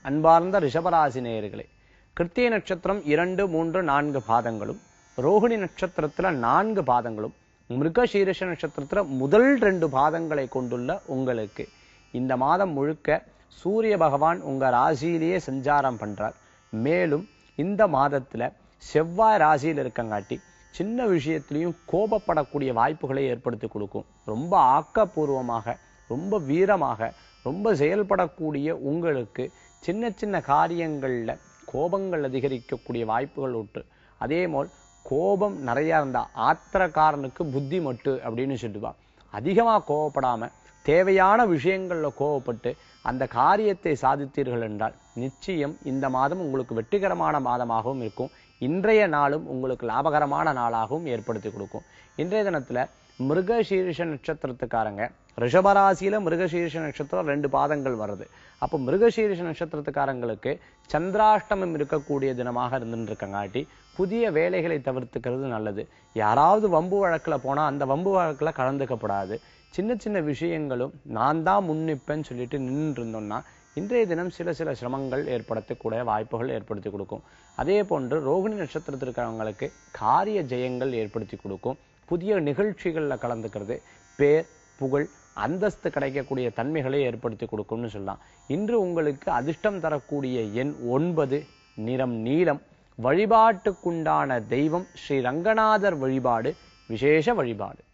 அன்பார்ந்த ரிஷபராசி நேயர்களே, கிருத்திகை நட்சத்திரம் 2, 3, 4 பாதங்களும், ரோகிணி நட்சத்திரத்துல 4 பாதங்களும், மிருகசீரிஷ நட்சத்திரத்துல முதல் 2 பாதங்களை கொண்டுள்ள உங்களுக்கு இந்த மாதம் முழுக்க சூரிய பகவான் உங்க ராசியிலேயே சஞ்சாரம் பண்றார். மேலும் இந்த மாதத்துல செவ்வாய் ராசியில் இருக்கங்காட்டி சின்ன விஷயத்திலையும் கோபப்படக்கூடிய வாய்ப்புகளை ஏற்படுத்தி கொடுக்கும். ரொம்ப ஆக்கப்பூர்வமாக, ரொம்ப வீரமாக, ரொம்ப செயல்படக்கூடிய உங்களுக்கு சின்ன சின்ன காரியங்கள்ல கோபங்கள் அதிகரிக்கக்கூடிய வாய்ப்புகள் உண்டு. அதே போல் கோபம் நிறைய இருந்தா ஆத்திரக்காரனுக்கு புத்தி மட்டு அப்படின்னு சொல்லுவா. அதிகமா கோபப்படாம தேவையான விஷயங்கள்ல கோபப்பட்டு அந்த காரியத்தை சாதித்தீர்கள் என்றால் நிச்சயம் இந்த மாதம் உங்களுக்கு வெற்றிகரமான மாதமாகவும் இருக்கும். இன்றைய நாளும் உங்களுக்கு லாபகரமான நாளாகவும் ஏற்படுத்தி கொடுக்கும். இன்றைய தினத்துல மிருகசீரிஷ நட்சத்திரத்துக்காரங்க, ரிஷபராசியில மிருகசீரிஷ நட்சத்திரம் 2 பாதங்கள் வருது. அப்போ மிருகசீரிஷ நட்சத்திரத்துக்காரங்களுக்கு சந்திராஷ்டமம் இருக்கக்கூடிய தினமாக இருந்துருக்கங்காட்டி புதிய வேலைகளை தவிர்த்துக்கிறது நல்லது. யாராவது வம்பு வழக்குல போனா அந்த வம்பு வழக்குல கலந்துக்கப்படாது. சின்ன சின்ன விஷயங்களும் நான் தான் முன்னிப்பேன்னு சொல்லிட்டு நின்று இருந்தோம்னா இன்றைய தினம் சில சிரமங்கள் ஏற்படுத்தக்கூடிய வாய்ப்புகள் ஏற்படுத்தி கொடுக்கும். அதே போன்று ரோகிணி நட்சத்திரத்திற்காரங்களுக்கு காரிய ஜெயங்கள் ஏற்படுத்தி கொடுக்கும். புதிய நிகழ்ச்சிகள்ல கலந்துக்கிறது பேர், புகழ், அந்தஸ்து கிடைக்கக்கூடிய தன்மைகளை ஏற்படுத்தி கொடுக்கும்னு சொல்லலாம். இன்று உங்களுக்கு அதிர்ஷ்டம் தரக்கூடிய எண் 9, நிறம் நீலம். வழிபாட்டுக்குண்டான தெய்வம் ஸ்ரீ ரங்கநாதர் வழிபாடு விசேஷ வழிபாடு.